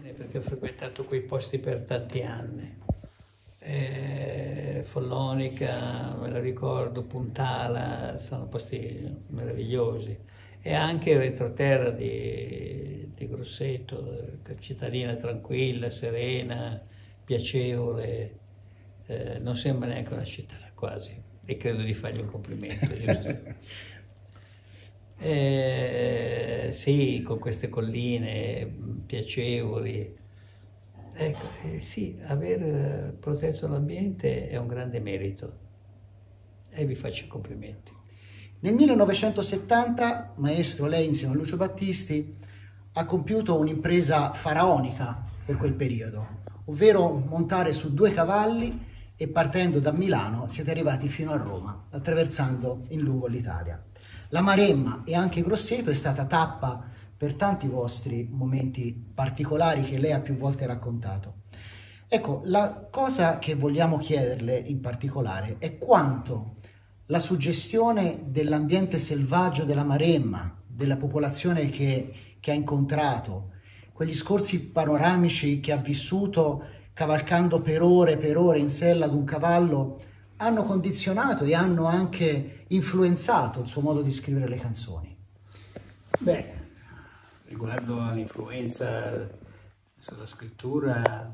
Perché ho frequentato quei posti per tanti anni. Follonica, me la ricordo, Puntala, sono posti meravigliosi. E anche il retroterra di Grosseto, cittadina tranquilla, serena, piacevole, non sembra neanche una città, quasi. E credo di fargli un complimento, giusto? Sì, con queste colline piacevoli. Ecco, sì, aver protetto l'ambiente è un grande merito e vi faccio i complimenti. Nel 1970, maestro, lei insieme a Lucio Battisti ha compiuto un'impresa faraonica per quel periodo, ovvero montare su 2 cavalli e partendo da Milano siete arrivati fino a Roma, attraversando in lungo l'Italia. La Maremma e anche Grosseto è stata tappa per tanti vostri momenti particolari che lei ha più volte raccontato. Ecco, la cosa che vogliamo chiederle in particolare è quanto la suggestione dell'ambiente selvaggio della Maremma, della popolazione che ha incontrato, quegli scorsi panoramici che ha vissuto cavalcando per ore in sella ad un cavallo, hanno condizionato e hanno anche influenzato il suo modo di scrivere le canzoni. Beh, riguardo all'influenza sulla scrittura,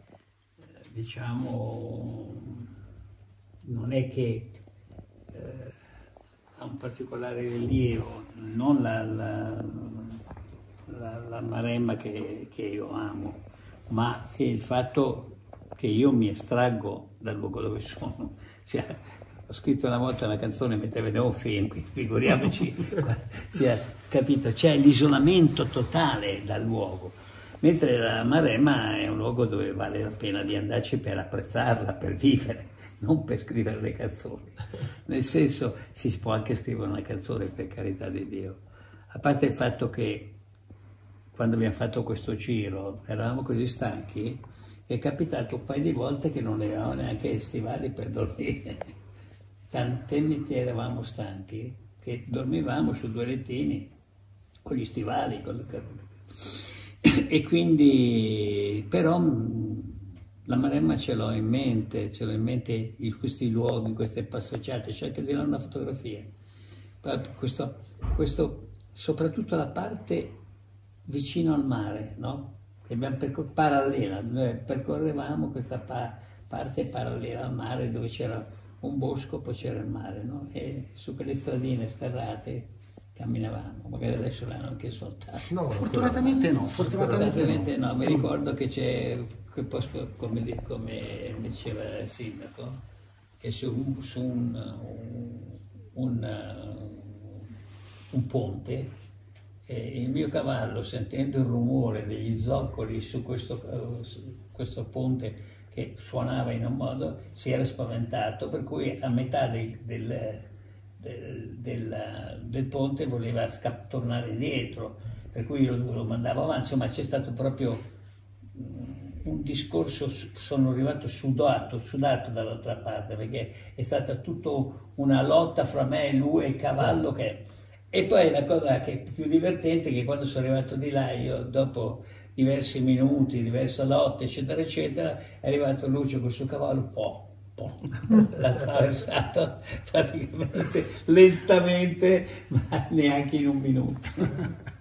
diciamo, non è che ha un particolare rilievo, non la Maremma che io amo, ma il fatto che io mi estraggo dal luogo dove sono. Cioè, ho scritto una volta una canzone mentre vedevo un film, quindi figuriamoci, capito? C'è l'isolamento totale dal luogo, mentre la Maremma è un luogo dove vale la pena di andarci per apprezzarla, per vivere, non per scrivere le canzoni. Nel senso, si può anche scrivere una canzone, per carità di Dio. A parte il fatto che quando abbiamo fatto questo giro eravamo così stanchi, è capitato un paio di volte che non avevamo neanche stivali per dormire. Talmente eravamo stanchi che dormivamo su 2 lettini con gli stivali. E quindi, però, la Maremma ce l'ho in mente questi luoghi, queste passeggiate, cerco di dare una fotografia. Questo, soprattutto la parte vicino al mare, no? Abbiamo parallela, noi percorrevamo questa parte parallela al mare dove c'era un bosco, poi c'era il mare, no? E su quelle stradine sterrate camminavamo, magari adesso l'hanno anche soltato. No, fortunatamente no, fortunatamente no. Mi ricordo che c'è quel posto, come diceva il sindaco, che su un ponte, il mio cavallo, sentendo il rumore degli zoccoli su questo ponte che suonava in un modo, si era spaventato, per cui a metà del ponte voleva tornare indietro, per cui lo mandavo avanti. Insomma, c'è stato proprio un discorso, sono arrivato sudato dall'altra parte, perché è stata tutta una lotta fra me e lui e il cavallo E poi la cosa che è più divertente è che quando sono arrivato di là, io dopo diversi minuti, diverse lotte, eccetera, eccetera, è arrivato Lucio col suo cavallo, l'ha attraversato praticamente lentamente, ma neanche in un minuto.